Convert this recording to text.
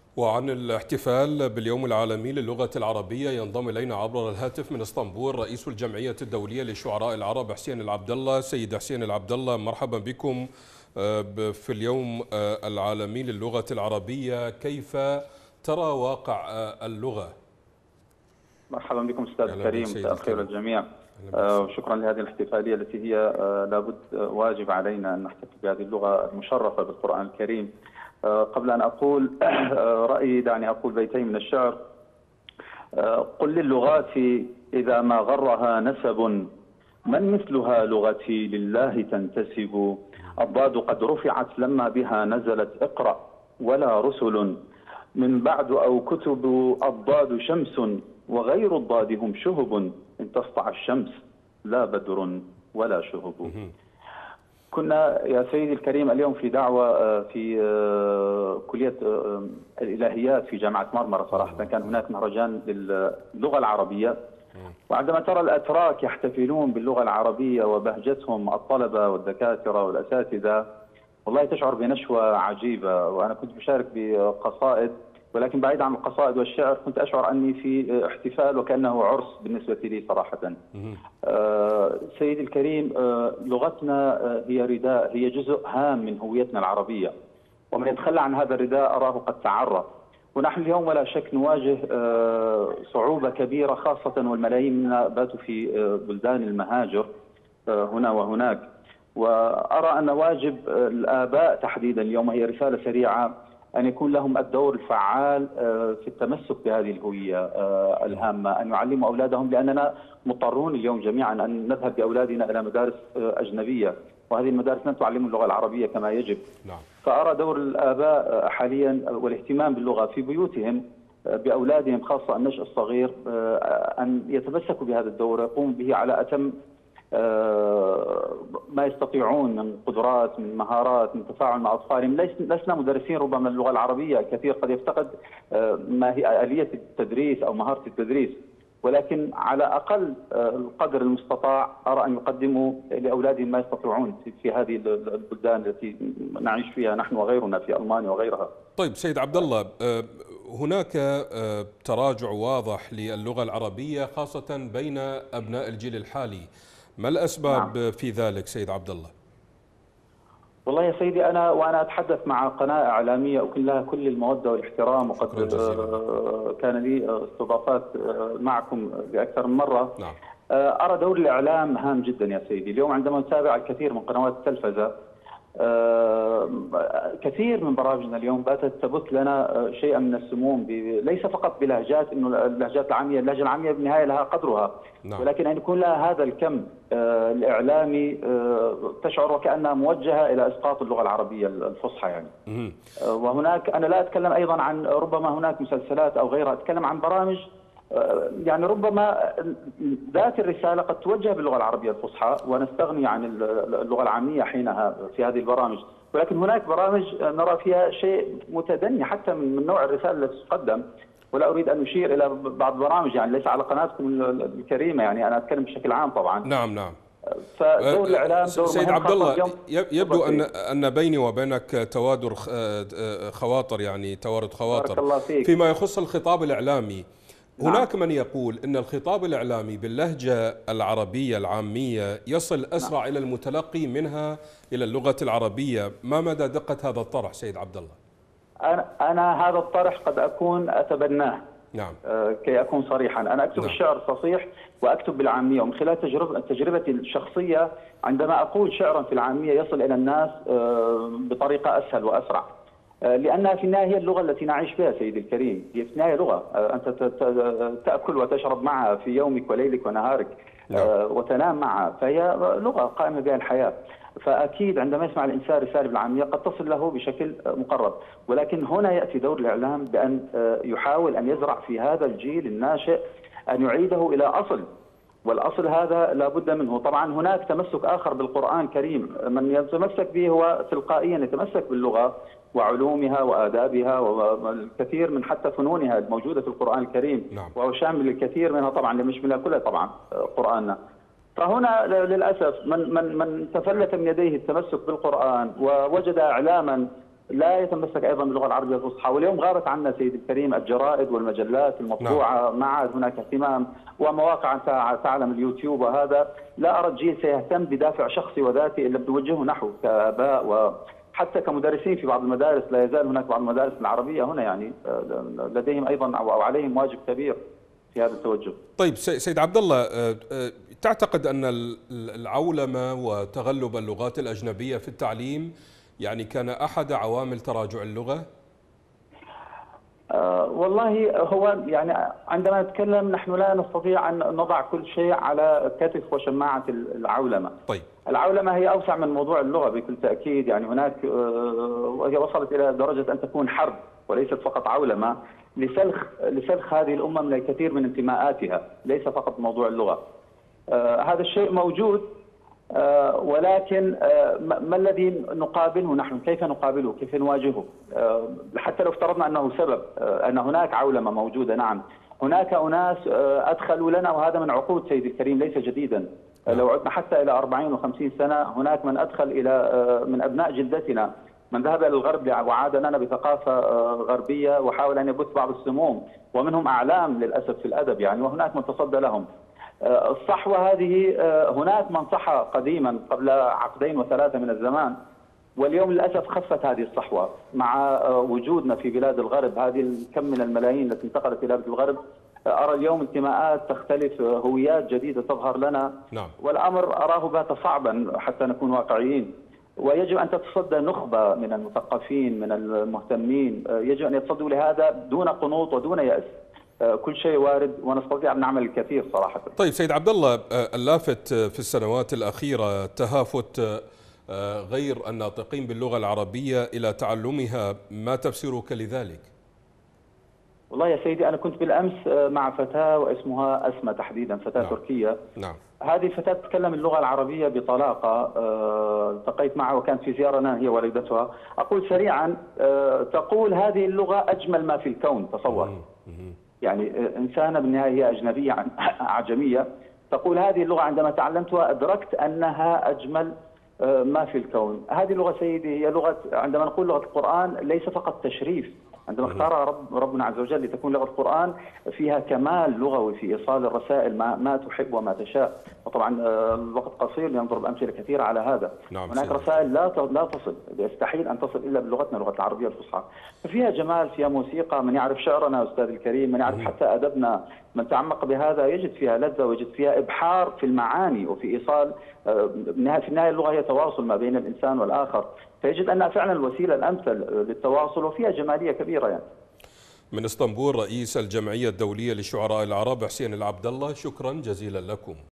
وعن الاحتفال باليوم العالمي للغة العربية ينضم إلينا عبر الهاتف من اسطنبول رئيس الجمعية الدولية للشعراء العرب حسين العبد الله. سيد حسين العبد الله، مرحبا بكم في اليوم العالمي للغة العربية. كيف ترى واقع اللغة؟ مرحبا بكم أستاذ الكريم، مساء الخير للجميع. وشكرا لهذه الاحتفالية التي هي لابد واجب علينا أن نحتفل بهذه اللغة المشرفة بالقرآن الكريم. قبل أن أقول رأيي دعني أقول بيتين من الشعر. قل للغات إذا ما غرها نسب، من مثلها لغتي لله تنتسب. الضاد قد رفعت لما بها نزلت اقرأ، ولا رسل من بعد أو كتب. الضاد شمس وغير الضاد هم شهب، إن تسطع الشمس لا بدر ولا شهب. كنا يا سيدي الكريم اليوم في دعوة في كلية الإلهيات في جامعة مرمرة. صراحة كان هناك مهرجان للغة العربية، وعندما ترى الأتراك يحتفلون باللغة العربية وبهجتهم الطلبة والدكاترة والأساتذة، والله تشعر بنشوة عجيبة. وأنا كنت مشارك بقصائد، ولكن بعيد عن القصائد والشعر كنت أشعر أني في احتفال وكأنه عرس بالنسبة لي صراحة. سيدي الكريم، لغتنا هي رداء، هي جزء هام من هويتنا العربية، ومن يتخلى عن هذا الرداء أراه قد تعرى. ونحن اليوم ولا شك نواجه صعوبة كبيرة، خاصة والملايين منا باتوا في بلدان المهاجر هنا وهناك. وأرى أن واجب الآباء تحديدا اليوم، هي رسالة سريعة، أن يكون لهم الدور الفعال في التمسك بهذه الهوية الهامة، أن يعلموا أولادهم، لأننا مضطرون اليوم جميعا أن نذهب بأولادنا إلى مدارس أجنبية، وهذه المدارس لن تعلم اللغة العربية كما يجب. فأرى دور الآباء حاليا والاهتمام باللغة في بيوتهم بأولادهم، خاصة النشء الصغير، أن يتمسكوا بهذا الدور ويقوموا به على أتم ما يستطيعون من قدرات، من مهارات، من تفاعل مع أطفالهم. لسنا مدرسين ربما اللغة العربية، الكثير قد يفتقد ما هي آلية التدريس أو مهارة التدريس، ولكن على أقل القدر المستطاع أرى أن يقدموا لأولادهم ما يستطيعون في هذه البلدان التي نعيش فيها نحن وغيرنا في ألمانيا وغيرها. طيب سيد عبد الله، هناك تراجع واضح للغة العربية خاصة بين أبناء الجيل الحالي، ما الأسباب في ذلك سيد عبد الله؟ والله يا سيدي، وأنا أتحدث مع قناة إعلامية أكن لها كل المودة والاحترام، وقد كان لي استضافات معكم بأكثر من مرة. أرى دور الإعلام هام جدا يا سيدي. اليوم عندما نتابع الكثير من قنوات التلفزة، كثير من برامجنا اليوم باتت تبث لنا شيئا من السموم، ليس فقط بلهجات، انه اللهجات العاميه، اللهجه العاميه بالنهايه لها قدرها، ولكن ان يكون لها هذا الكم الاعلامي تشعر وكانها موجهه الى اسقاط اللغه العربيه الفصحى يعني. وهناك انا لا اتكلم ايضا عن ربما هناك مسلسلات او غيرها، اتكلم عن برامج يعني ربما ذات الرسالة قد توجه باللغة العربية الفصحى ونستغني عن اللغة العامية حينها في هذه البرامج، ولكن هناك برامج نرى فيها شيء متدني حتى من نوع الرسالة التي تقدم. ولا أريد أن أشير إلى بعض البرامج، يعني ليس على قناتكم الكريمة، يعني أنا أتكلم بشكل عام طبعا. نعم. فدور الإعلام دور سيد عبد الله، يبدو أن بيني وبينك توادر خواطر، يعني توارد خواطر فيما يخص الخطاب الإعلامي. هناك من يقول أن الخطاب الإعلامي باللهجة العربية العامية يصل أسرع إلى المتلقي منها إلى اللغة العربية، ما مدى دقة هذا الطرح سيد عبد الله؟ أنا هذا الطرح قد أكون أتبناه. كي أكون صريحا، أنا أكتب الشعر الفصيح وأكتب بالعامية، ومن خلال تجربتي الشخصية عندما أقول شعرا في العامية يصل إلى الناس بطريقة أسهل وأسرع، لأنها في النهاية هي اللغة التي نعيش بها سيدي الكريم. هي في النهاية لغة أنت تأكل وتشرب معها في يومك وليلك ونهارك، وتنام معها، فهي لغة قائمة بها الحياة. فأكيد عندما يسمع الإنسان رسالة بالعامية قد تصل له بشكل مقرب، ولكن هنا يأتي دور الإعلام بأن يحاول أن يزرع في هذا الجيل الناشئ، أن يعيده إلى أصل، والأصل هذا لا بد منه. طبعا هناك تمسك آخر بالقرآن الكريم، من يتمسك به هو تلقائيا يتمسك باللغة وعلومها وآدابها والكثير من حتى فنونها الموجودة في القرآن الكريم، وهو شامل الكثير منها طبعا، لم يشملها كلها طبعا قرآننا. فهنا للأسف من تفلت من يديه التمسك بالقرآن ووجد إعلاما لا يتمسك ايضا باللغه العربيه الفصحى، واليوم غابت عنا سيدي الكريم الجرائد والمجلات المطبوعه، ما عاد هناك اهتمام، ومواقع تعلم اليوتيوب، وهذا لا ارى جيل سيهتم بدافع شخصي وذاتي الا بنوجهه نحو كاباء وحتى كمدرسين في بعض المدارس. لا يزال هناك بعض المدارس العربيه هنا يعني لديهم ايضا او عليهم واجب كبير في هذا التوجه. طيب سيد عبد الله، تعتقد ان العولمه وتغلب اللغات الاجنبيه في التعليم يعني كان احد عوامل تراجع اللغه؟ والله هو يعني عندما نتكلم نحن لا نستطيع ان نضع كل شيء على كتف وشماعه العولمه. طيب. العولمه هي اوسع من موضوع اللغه بكل تاكيد، يعني هناك وهي وصلت الى درجه ان تكون حرب وليست فقط عولمه لسلخ هذه الامه من الكثير من انتماءاتها، ليس فقط موضوع اللغه. هذا الشيء موجود، ولكن ما الذي نقابله نحن؟ كيف نقابله؟ كيف نواجهه؟ حتى لو افترضنا انه سبب ان هناك عولمه موجوده، نعم هناك اناس ادخلوا لنا، وهذا من عقود سيدي الكريم ليس جديدا. لو عدنا حتى الى 40 و50 سنه هناك من ادخل الى من ابناء جلدتنا، من ذهب الى الغرب وعاد لنا بثقافه غربيه وحاول ان يبث بعض السموم، ومنهم اعلام للاسف في الادب يعني، وهناك من تصدى لهم. الصحوة هذه هناك من صحى قديما قبل عقدين و3 من الزمان، واليوم للأسف خفت هذه الصحوة مع وجودنا في بلاد الغرب، هذه الكم من الملايين التي انتقلت إلى بلاد الغرب. أرى اليوم انتماءات تختلف، هويات جديدة تظهر لنا. نعم. والأمر أراه بات صعبا حتى نكون واقعيين، ويجب أن تتصدى نخبة من المثقفين من المهتمين، يجب أن يتصدوا لهذا دون قنوط ودون يأس. كل شيء وارد ونستطيع أن نعمل الكثير صراحة. طيب سيد عبد الله، اللافت في السنوات الأخيرة تهافت غير الناطقين باللغة العربية إلى تعلمها، ما تفسيرك لذلك؟ والله يا سيدي أنا كنت بالأمس مع فتاة واسمها أسمى تحديدا، فتاة نعم. تركية. نعم. هذه الفتاة تتكلم اللغة العربية بطلاقة، التقيت معها وكانت في زيارة هي والدتها. أقول سريعا، تقول هذه اللغة أجمل ما في الكون، تصور. يعني إنسانة بالنهاية هي أجنبية أعجمية، تقول هذه اللغة عندما تعلمتها أدركت أنها أجمل ما في الكون. هذه اللغة سيدي هي لغة، عندما نقول لغة القرآن ليس فقط تشريف، عندما اختارها ربنا عز وجل لتكون لغة القرآن فيها كمال لغوي في إيصال الرسائل ما تحب وما تشاء. وطبعا الوقت قصير لنضرب أمثلة كثيرة على هذا. نعم. هناك رسائل لا تصل، يستحيل أن تصل إلا بلغتنا اللغة العربية الفصحى. فيها جمال، فيها موسيقى، من يعرف شعرنا أستاذ الكريم، من يعرف حتى أدبنا، من تعمق بهذا يجد فيها لذة ويجد فيها إبحار في المعاني وفي إيصال. في النهاية اللغة هي تواصل ما بين الإنسان والآخر، فيجد أنها فعلا الوسيلة الأمثل للتواصل، وفيها جمالية كبيرة يعني. من اسطنبول رئيس الجمعية الدولية للشعراء العرب حسين العبد الله، شكرا جزيلا لكم.